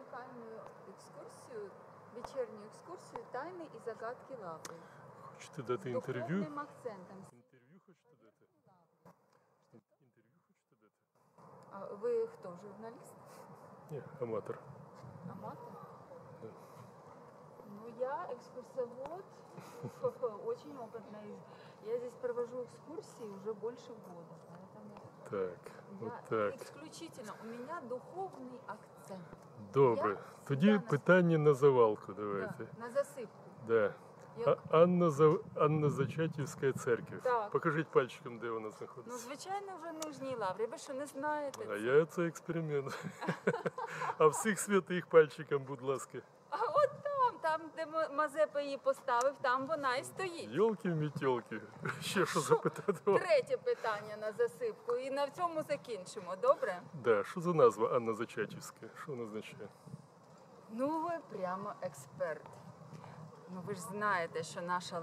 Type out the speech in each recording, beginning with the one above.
унікальну екскурсію, вечірню екскурсію «Тайни і загадки Лаври». Хочете дати З інтерв'ю? духовним акцентом. Інтерв'ю хочете дати? Інтерв'ю хочете дати? А ви хто, журналіст? Ні, аматор. Аматор? Да. Ну, я экскурсовод, очень опытный. Я здесь провожу экскурсии уже больше года, поэтому Так, я от так. исключительно, у меня духовный акцент. Добре. Я Тоді всегда на- питання на завалку давайте. Да, на засыпку. Да. Як- Анна Зачатівська церква. Так. Покажіть пальчиком, де вона Ну, знаходиться. звичайно, вже Нижній Лаврі. Ви що, не знаєте? А я це експеримент. А всіх святих пальчиком, будь ласка. А от там, де Мазепа її поставив, там вона і стоїть. Йолки-мітьолки. Ще що запитати? Третє питання на засипку. І на цьому закінчимо, добре? Да, що за назва Анна Зачатівська? Що вона означає? Ну, ви прямо експерт. Ну, ви ж знаєте, що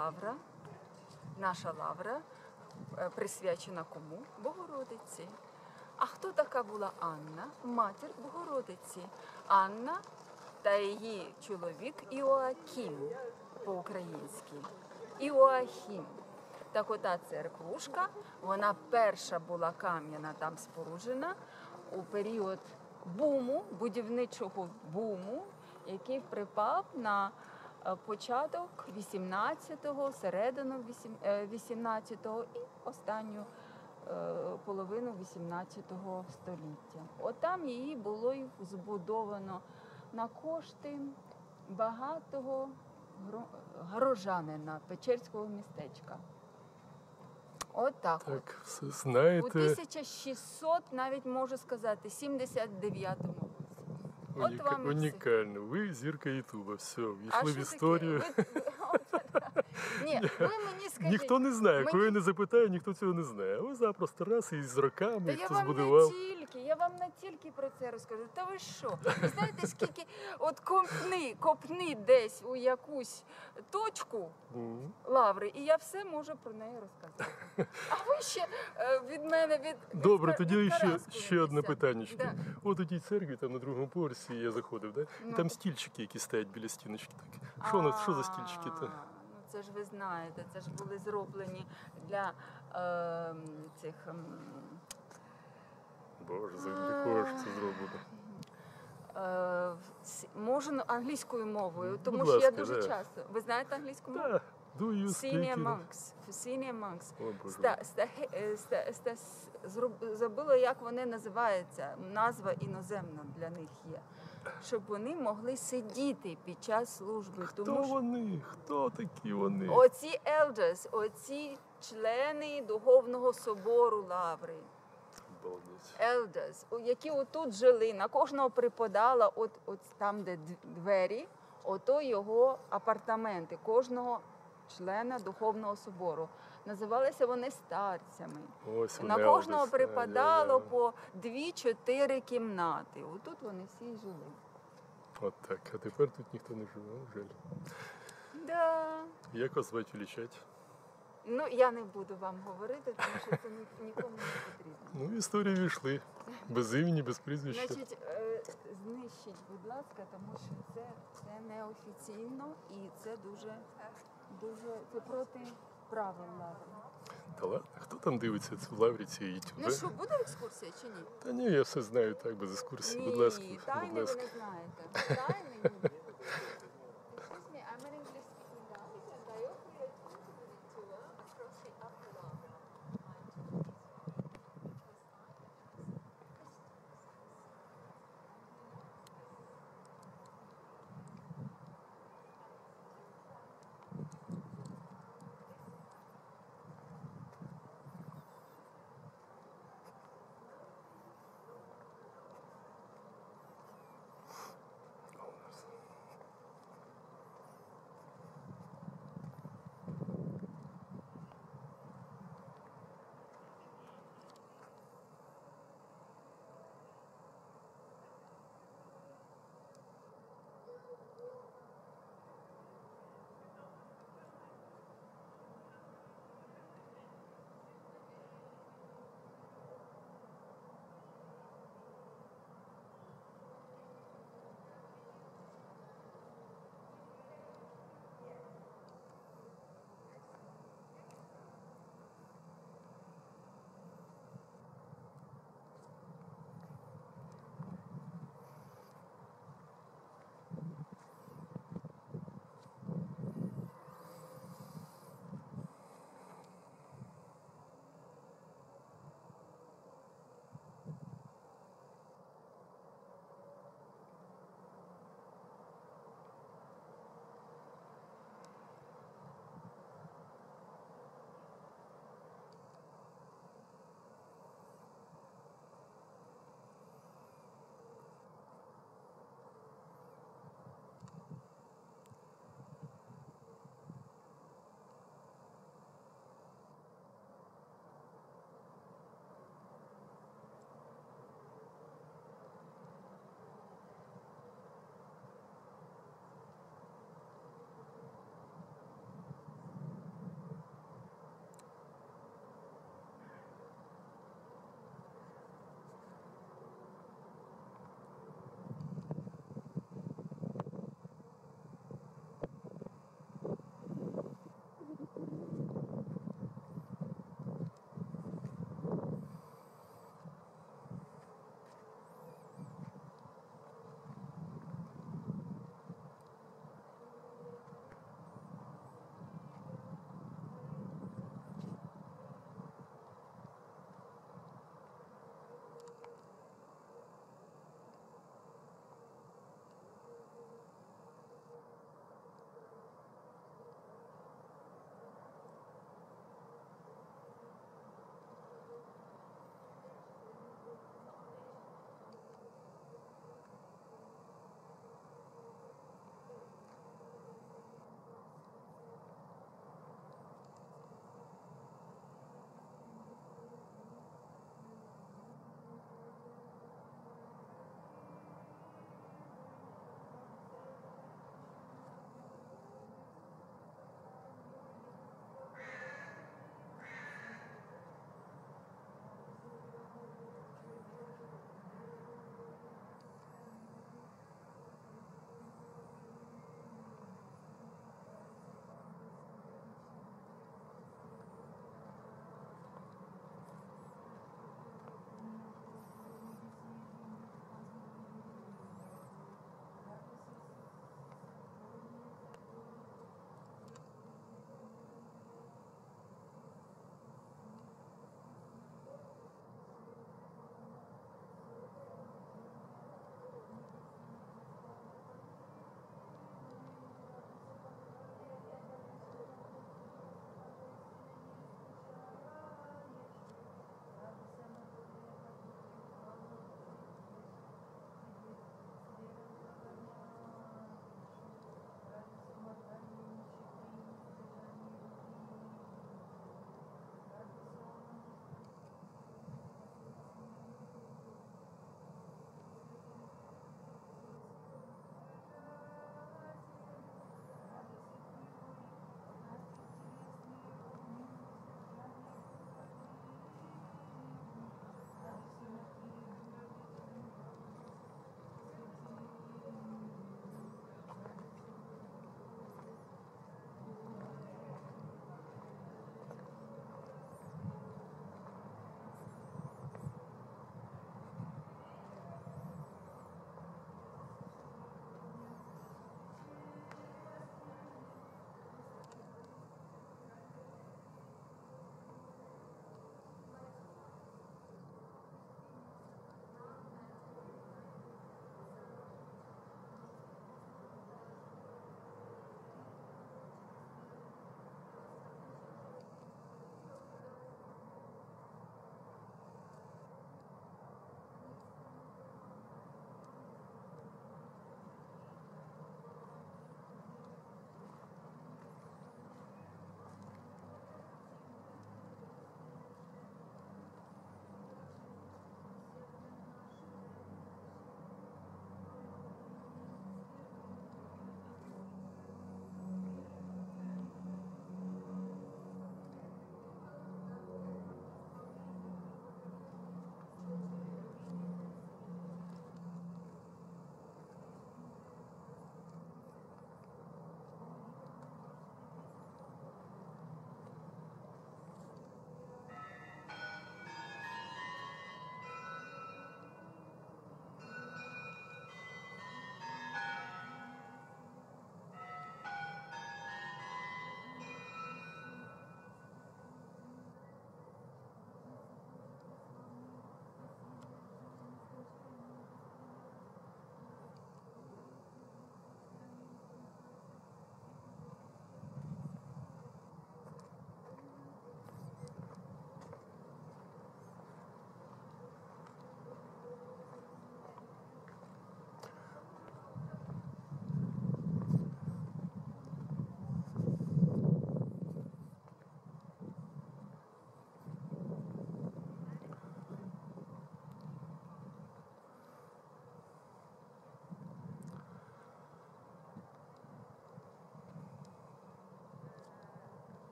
наша лавра присвячена кому? Богородиці. А хто така була Анна? Матір Богородиці. Анна та її чоловік Іоаким по-українськи. Іоахім. Так ота церквушка, вона перша була кам'яна там споруджена у період буму, будівничого буму, який припав на початок 18-го, середину 18-го і останню половину 18 століття. От там її було й збудовано на кошти багатого горожанина Печерського містечка. От так. Так, все У знаєте. 1600, навіть можу сказати, 79-му році. От вам і все. Унікально. Ви зірка Ютуба. Все, А війшли в що історію. Ні, ви мені скажіть. Ніхто не знає, мені- коли я не запитаю, ніхто цього не знає. А ви запросто раз і з роками Та я хто вам збудував. я вам не тільки про це розкажу. Та ви що? Ви знаєте, скільки от копни десь у якусь точку Мгм. лаври, і я все можу про неї розказати. А ви ще від мене Добре, тоді від ще Тараску одне десятку. питаннячко. Да. От у тій церкві, там на другому поверсі я заходив, да? І Ну. там стільчики, які стоять біля стіночки. Так. Що за стільчики? Ну це ж ви знаєте, це ж були зроблені для цих. Боже, за кого ж це зроблено? Можу англійською мовою, тому Будь що я ласка, дуже да. часто. Ви знаєте англійську мову? Так, do you speak Senior it? monks. Senior monks. О, Боже. Забула, як вони називаються. Назва іноземна для них є. Щоб вони могли сидіти під час служби. Хто Тому що вони? Хто такі вони? оці elders, оці члени Духовного собору Лаври. Обалдеть. Elders, які отут жили, на кожного припадала от там, де двері, ото його апартаменти, кожного члена Духовного собору. Називалися вони старцями. Ось На вони, кожного Елвіс. припадало Ай-яй-яй. по 2-4 кімнати. Отут вони всі й жили. От так, а тепер тут ніхто не живе, жаль. Да. Як вас звати величать? Ну, я не буду вам говорити, тому що це нікому не потрібно. Ну, в історію війшли. Без імені, без прізвища. Значить, знищіть, будь ласка, тому що це неофіційно і це дуже це проти правил Лаври. Та ладно, хто там дивиться цю лавріці і ютюб? Ну що, буде екскурсія чи ні? Та ні, я все знаю так, без екскурсії. Будь ласка, Ні, тайни будь ви ласка. не знаєте. Тайни ні.